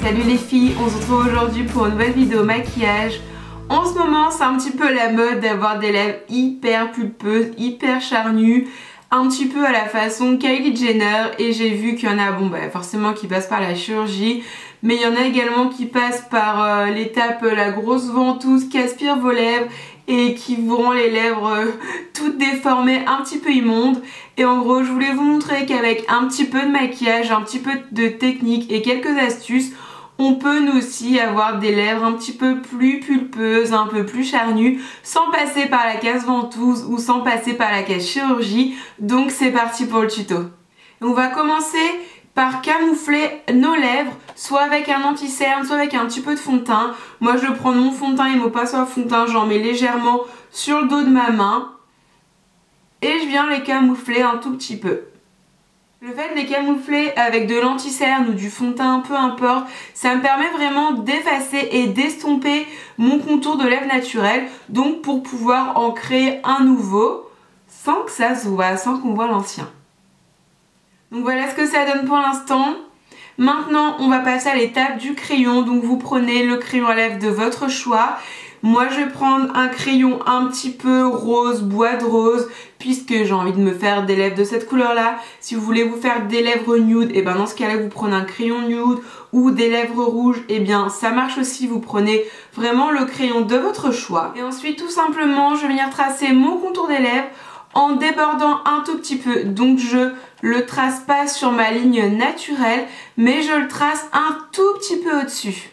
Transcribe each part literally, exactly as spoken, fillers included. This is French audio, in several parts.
Salut les filles, on se retrouve aujourd'hui pour une nouvelle vidéo maquillage. En ce moment c'est un petit peu la mode d'avoir des lèvres hyper pulpeuses, hyper charnues, un petit peu à la façon Kylie Jenner, et j'ai vu qu'il y en a bon bah forcément qui passent par la chirurgie, mais il y en a également qui passent par euh, l'étape la grosse ventouse qui aspire vos lèvres et qui vous rend les lèvres euh, toutes déformées, un petit peu immondes. Et en gros je voulais vous montrer qu'avec un petit peu de maquillage, un petit peu de technique et quelques astuces, on peut nous aussi avoir des lèvres un petit peu plus pulpeuses, un peu plus charnues, sans passer par la case ventouse ou sans passer par la case chirurgie. Donc c'est parti pour le tuto. On va commencer par camoufler nos lèvres, soit avec un anti-cerne, soit avec un petit peu de fond de teint. Moi je prends mon fond de teint et mon pinceau à fond de teint, j'en mets légèrement sur le dos de ma main et je viens les camoufler un tout petit peu. Le fait de les camoufler avec de l'anti-cerne ou du fond de teint, peu importe, ça me permet vraiment d'effacer et d'estomper mon contour de lèvres naturel, donc pour pouvoir en créer un nouveau sans que ça se voit, sans qu'on voit l'ancien. Donc voilà ce que ça donne pour l'instant. Maintenant on va passer à l'étape du crayon. Donc vous prenez le crayon à lèvres de votre choix. Moi je vais prendre un crayon un petit peu rose, bois de rose, puisque j'ai envie de me faire des lèvres de cette couleur là. Si vous voulez vous faire des lèvres nude, et bien dans ce cas là vous prenez un crayon nude, ou des lèvres rouges, et bien ça marche aussi, vous prenez vraiment le crayon de votre choix. Et ensuite tout simplement je vais venir tracer mon contour des lèvres en débordant un tout petit peu. Donc je le trace pas sur ma ligne naturelle, mais je le trace un tout petit peu au-dessus.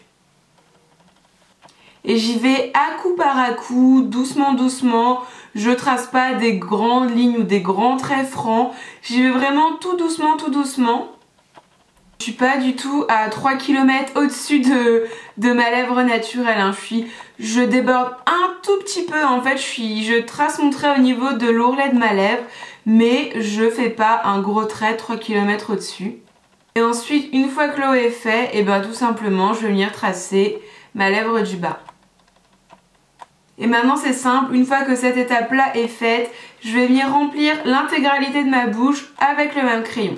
Et j'y vais à coup par à coup, doucement doucement. Je trace pas des grandes lignes ou des grands traits francs. J'y vais vraiment tout doucement, tout doucement. Je suis pas du tout à trois kilomètres au-dessus de, de ma lèvre naturelle. Hein. Je, suis, je déborde un tout petit peu. En fait, je, suis, je trace mon trait au niveau de l'ourlet de ma lèvre, mais je fais pas un gros trait trois kilomètres au-dessus. Et ensuite, une fois que l'eau est fait, et ben tout simplement, je vais venir tracer ma lèvre du bas. Et maintenant c'est simple, une fois que cette étape là est faite, je vais venir remplir l'intégralité de ma bouche avec le même crayon.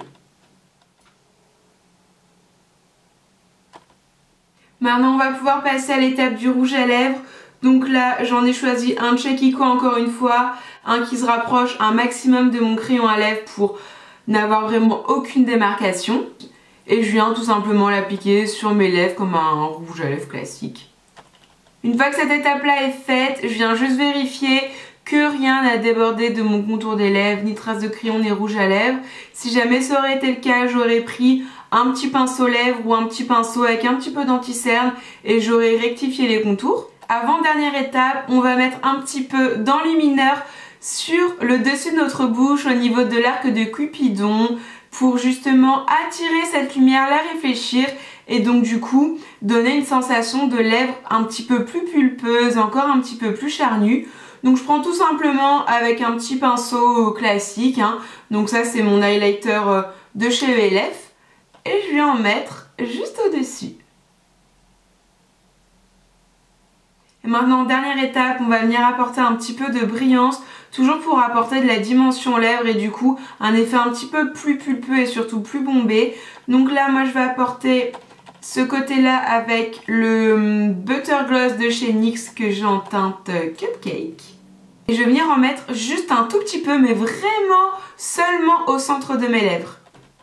Maintenant on va pouvoir passer à l'étape du rouge à lèvres. Donc là j'en ai choisi un Chekico encore une fois, un qui se rapproche un maximum de mon crayon à lèvres pour n'avoir vraiment aucune démarcation. Et je viens tout simplement l'appliquer sur mes lèvres comme un rouge à lèvres classique. Une fois que cette étape-là est faite, je viens juste vérifier que rien n'a débordé de mon contour des lèvres, ni trace de crayon, ni rouge à lèvres. Si jamais ça aurait été le cas, j'aurais pris un petit pinceau lèvres ou un petit pinceau avec un petit peu d'anti-cerne et j'aurais rectifié les contours. Avant dernière étape, on va mettre un petit peu d'enlumineur sur le dessus de notre bouche au niveau de l'arc de Cupidon pour justement attirer cette lumière, la réfléchir et donc du coup donner une sensation de lèvres un petit peu plus pulpeuse, encore un petit peu plus charnue. Donc je prends tout simplement avec un petit pinceau classique, hein. Donc ça c'est mon highlighter de chez E L F et je vais en mettre juste au-dessus. Et maintenant dernière étape, on va venir apporter un petit peu de brillance, toujours pour apporter de la dimension lèvres et du coup un effet un petit peu plus pulpeux et surtout plus bombé. Donc là moi je vais apporter ce côté là avec le Butter Gloss de chez N Y X que j'ai en teinte Cupcake. Et je vais venir en mettre juste un tout petit peu, mais vraiment seulement au centre de mes lèvres.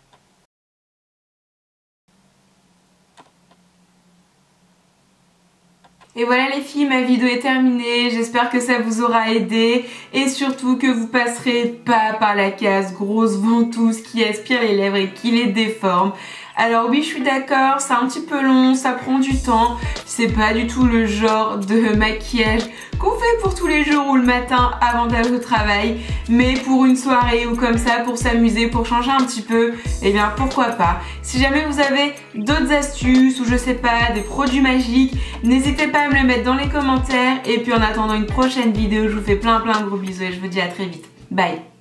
Et voilà les filles, ma vidéo est terminée, j'espère que ça vous aura aidé et surtout que vous passerez pas par la case grosse ventouse qui aspire les lèvres et qui les déforme. Alors oui, je suis d'accord, c'est un petit peu long, ça prend du temps, c'est pas du tout le genre de maquillage qu'on fait pour tous les jours ou le matin avant d'aller au travail, mais pour une soirée ou comme ça, pour s'amuser, pour changer un petit peu, eh bien pourquoi pas. Si jamais vous avez d'autres astuces ou je sais pas, des produits magiques, n'hésitez pas à me le mettre dans les commentaires et puis en attendant une prochaine vidéo, je vous fais plein plein de gros bisous et je vous dis à très vite. Bye.